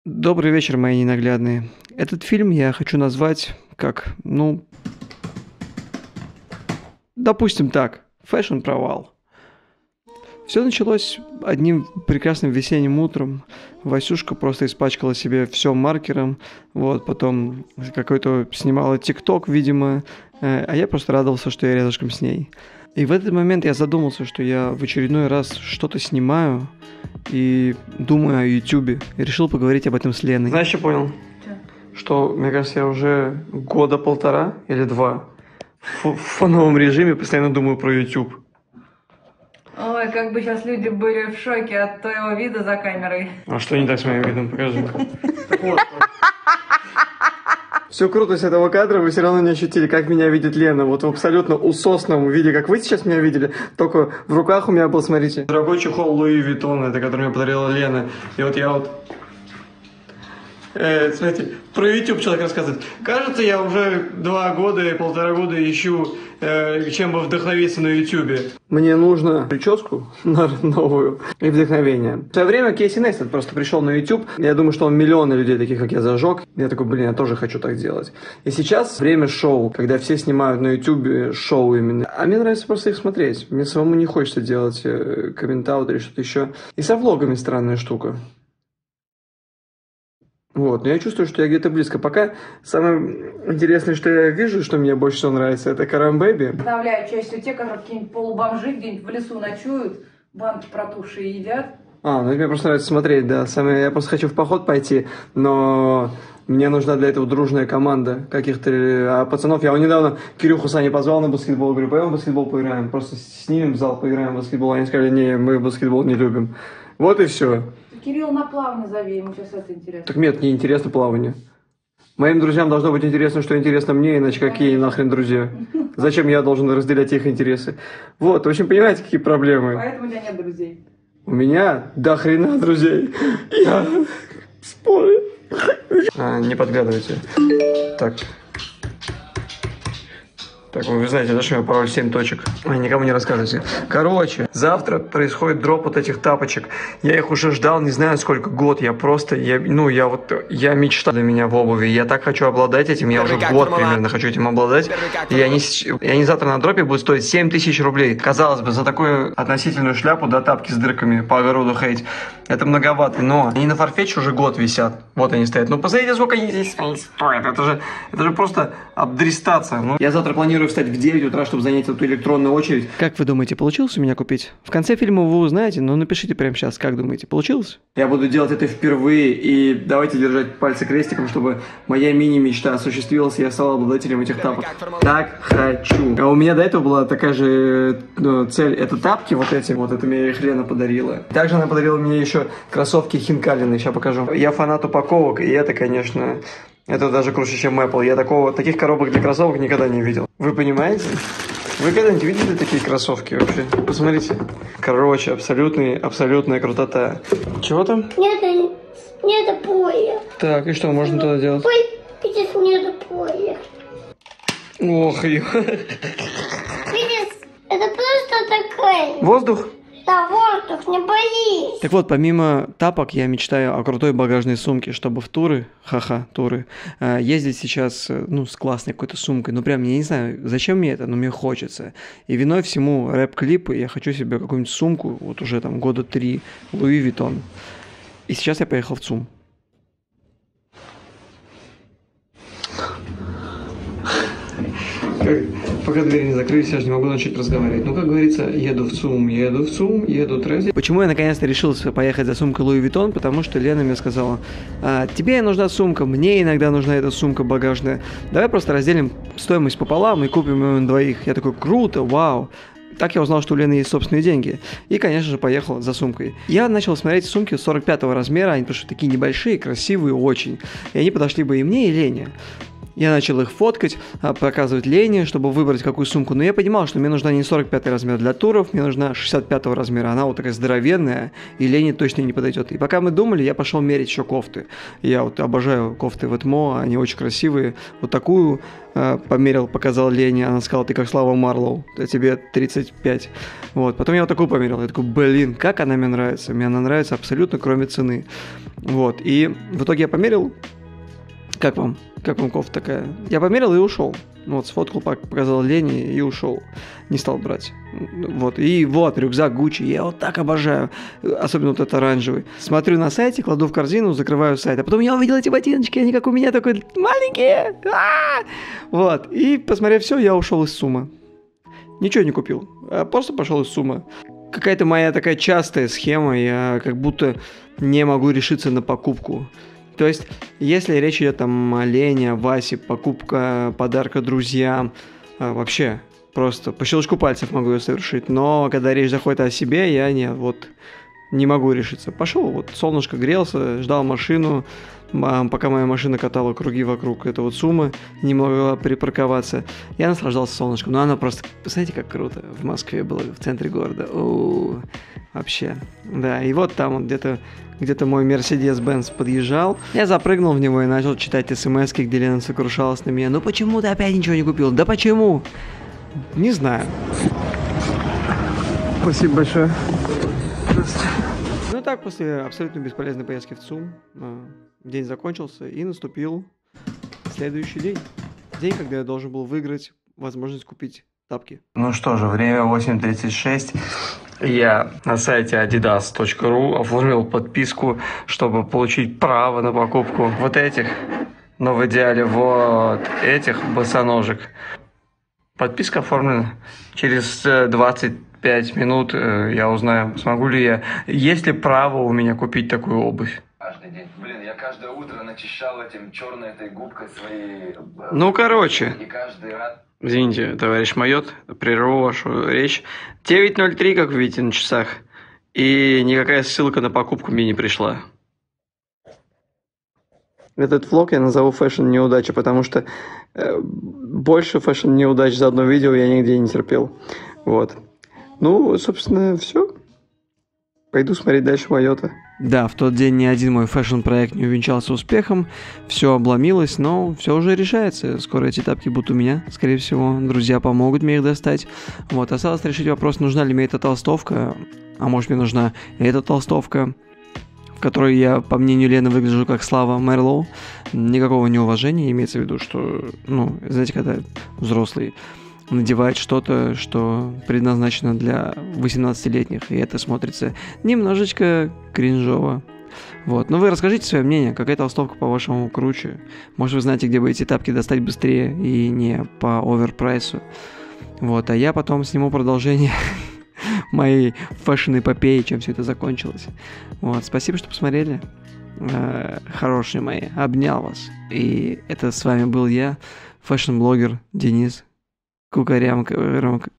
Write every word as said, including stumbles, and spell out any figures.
Добрый вечер, мои ненаглядные. Этот фильм я хочу назвать как, ну, допустим так, фэшн-провал. Все началось одним прекрасным весенним утром. Васюшка просто испачкала себе все маркером, вот, потом какой-то снимала тикток, видимо, э, а я просто радовался, что я рядышком с ней. И в этот момент я задумался, что я в очередной раз что-то снимаю и думаю о Ютубе. И решил поговорить об этом с Леной. Знаешь, что понял? Что, мне кажется, я уже года полтора или два в, в фоновом режиме постоянно думаю про YouTube. Ой, как бы сейчас люди были в шоке от твоего вида за камерой. А что не так с моим видом? Покажи. Все круто с этого кадра, вы все равно не ощутили, как меня видит Лена. Вот в абсолютно усосном виде, как вы сейчас меня видели. Только в руках у меня был, смотрите, дорогой чехол Луи Виттон, это который мне подарила Лена. И вот я вот... Э, смотрите, про YouTube человек рассказывает. Кажется, я уже два года и полтора года ищу, э, чем бы вдохновиться на YouTube. Мне нужно прическу новую и вдохновение. В свое время Кейси Нейстат просто пришел на YouTube. Я думаю, что он миллионы людей, таких как я, зажег. Я такой, блин, я тоже хочу так делать. И сейчас время шоу, когда все снимают на YouTube шоу именно. А мне нравится просто их смотреть. Мне самому не хочется делать э, коммент-аут или что-то еще. И со влогами странная штука. Вот, но я чувствую, что я где-то близко. Пока самое интересное, что я вижу, что мне больше всего нравится, это Карамбэби. Представляю, чаще всего те, которые какие-нибудь полубомжи где-нибудь в лесу ночуют, банки протухшие едят. А, ну мне просто нравится смотреть, да. Самое, я просто хочу в поход пойти, но мне нужна для этого дружная команда каких-то а пацанов. Я вот недавно Кирюху Сани позвал на баскетбол, говорю, пойдем в баскетбол поиграем. Просто снимем в зал, поиграем в баскетбол. Они сказали, не, мы баскетбол не любим. Вот и все. Кирилл на плавание зови, ему сейчас это интересно. Так нет, не интересно плавание. Моим друзьям должно быть интересно, что интересно мне, иначе какие нахрен друзья? Зачем я должен разделять их интересы? Вот, в общем, понимаете, какие проблемы? Поэтому у тебя нет друзей. У меня до хрена друзей. Я спорю. А, не подглядывайте. Так. Так, вы знаете, да, что у меня пароль семь точек? Ой, никому не рассказывайте. Короче, завтра происходит дроп вот этих тапочек. Я их уже ждал, не знаю сколько, год. Я просто, я, ну, я вот, я мечта для меня в обуви. Я так хочу обладать этим, я уже год примерно хочу этим обладать. И они, и они завтра на дропе будут стоить семь тысяч рублей. Казалось бы, за такую относительную шляпу, да, тапки с дырками по огороду ходить, это многовато. Но они на Farfetch уже год висят. Вот они стоят. Ну, посмотрите, сколько они здесь стоят. Это же, это же просто обдристаться. Ну, я завтра планирую встать в девять утра, чтобы занять эту электронную очередь. Как вы думаете, получилось у меня купить? В конце фильма вы узнаете, но напишите прямо сейчас, как думаете, получилось? Я буду делать это впервые, и давайте держать пальцы крестиком, чтобы моя мини-мечта осуществилась, и я стал обладателем этих тапок. Так хочу. А у меня до этого была такая же ну, цель, это тапки вот эти, вот это мне их Лена подарила. Также она подарила мне еще кроссовки Хинкалины, сейчас покажу. Я фанат упаковок, и это, конечно... Это даже круче, чем Apple. Я такого, таких коробок для кроссовок никогда не видел. Вы понимаете? Вы когда-нибудь видели такие кроссовки вообще? Посмотрите. Короче, абсолютный, абсолютная крутота. Чего там? Нет, нет поля. Так, и что можно туда делать? Ой, здесь нет поля. Ох, ё. Видишь, это просто такая. Воздух? Да, воздух, не боись. Так вот, помимо тапок, я мечтаю о крутой багажной сумке, чтобы в туры, ха-ха, туры, ездить сейчас, ну, с классной какой-то сумкой. Ну, прям, я не знаю, зачем мне это, но мне хочется. И виной всему рэп-клипы, я хочу себе какую-нибудь сумку, вот уже там года три, Луи Виттон. И сейчас я поехал в ЦУМ. Пока двери не закрылись, я же не могу начать разговаривать. Ну, как говорится, еду в ЦУМ, еду в ЦУМ, еду трэзи. Почему я наконец-то решился поехать за сумкой Луи Виттон? Потому что Лена мне сказала, а, тебе нужна сумка, мне иногда нужна эта сумка багажная. Давай просто разделим стоимость пополам и купим ее на двоих. Я такой, круто, вау. Так я узнал, что у Лены есть собственные деньги. И, конечно же, поехал за сумкой. Я начал смотреть сумки сорок пятого размера, они потому что такие небольшие, красивые очень. И они подошли бы и мне, и Лене. Я начал их фоткать, показывать Лене, чтобы выбрать какую сумку. Но я понимал, что мне нужна не сорок пятый размер для туров, мне нужна шестьдесят пятого размера. Она вот такая здоровенная, и Лене точно не подойдет. И пока мы думали, я пошел мерить еще кофты. Я вот обожаю кофты в Этмо, они очень красивые. Вот такую э, померил, показал Лене. Она сказала: ты как Слава Марлоу, тебе тридцать пять. Вот. Потом я вот такую померил. Я такой: блин, как она мне нравится. Мне она нравится абсолютно, кроме цены. Вот. И в итоге я померил. Как вам? Как вам кофта такая? Я померил и ушел. Вот, сфоткал, показал Лене и ушел. Не стал брать. Вот, и вот, рюкзак Гуччи. Я вот так обожаю. Особенно вот этот оранжевый. Смотрю на сайте, кладу в корзину, закрываю сайт. А потом я увидел эти ботиночки, они как у меня, такой маленькие. А-а-а! Вот, и посмотрев все, я ушел из СУМа. Ничего не купил. А просто пошел из СУМа. Какая-то моя такая частая схема. Я как будто не могу решиться на покупку. То есть, если речь идет там о Лене, о Васе, покупка подарка друзьям, вообще просто по щелчку пальцев могу ее совершить. Но когда речь заходит о себе, я не, вот, не могу решиться. Пошел, вот солнышко грелся, ждал машину, пока моя машина катала круги вокруг этого СУМа, не могла припарковаться. Я наслаждался солнышком, но оно просто, знаете, как круто в Москве было, в центре города. О-о-о, вообще, да, и вот там вот где-то Где-то мой Мерседес-Бенц подъезжал. Я запрыгнул в него и начал читать смс-ки, где Лена сокрушалась на меня. Ну почему ты опять ничего не купил? Да почему? Не знаю. Спасибо большое. Ну так, после абсолютно бесполезной поездки в ЦУМ, день закончился и наступил следующий день. День, когда я должен был выиграть возможность купить тапки. Ну что же, время восемь тридцать шесть. Я на сайте adidas точка ру оформил подписку, чтобы получить право на покупку вот этих, но в идеале вот этих босоножек. Подписка оформлена. Через двадцать пять минут я узнаю, смогу ли я, есть ли право у меня купить такую обувь. Каждый день. Блин, я каждое утро начищал этим черной этой губкой свои... Ну, короче. И каждый раз... Извините, товарищ Майот, прерву вашу речь. девять ноль три, как вы видите, на часах. И никакая ссылка на покупку мне не пришла. Этот влог я назову фэшн-неудача, потому что э, больше фэшн-неудач за одно видео я нигде не терпел. Вот. Ну, собственно, все. Пойду смотреть дальше Майота. Да, в тот день ни один мой фэшн-проект не увенчался успехом, все обломилось, но все уже решается. Скоро эти тапки будут у меня, скорее всего. Друзья помогут мне их достать. Вот, осталось решить вопрос, нужна ли мне эта толстовка, а может мне нужна эта толстовка, в которой я, по мнению Лены, выгляжу как Слава Мерлоу. Никакого неуважения, имеется в виду, что, ну, знаете, когда взрослый надевает что-то, что предназначено для восемнадцатилетних, и это смотрится немножечко кринжово. Вот. Но вы расскажите свое мнение, какая толстовка, по-вашему, круче? Может, вы знаете, где бы эти тапки достать быстрее и не по оверпрайсу? Вот. А я потом сниму продолжение моей фэшн-эпопеи, чем все это закончилось. Вот. Спасибо, что посмотрели. Хорошие мои. Обнял вас. И это с вами был я, фэшн-блогер Денис Кукарямка.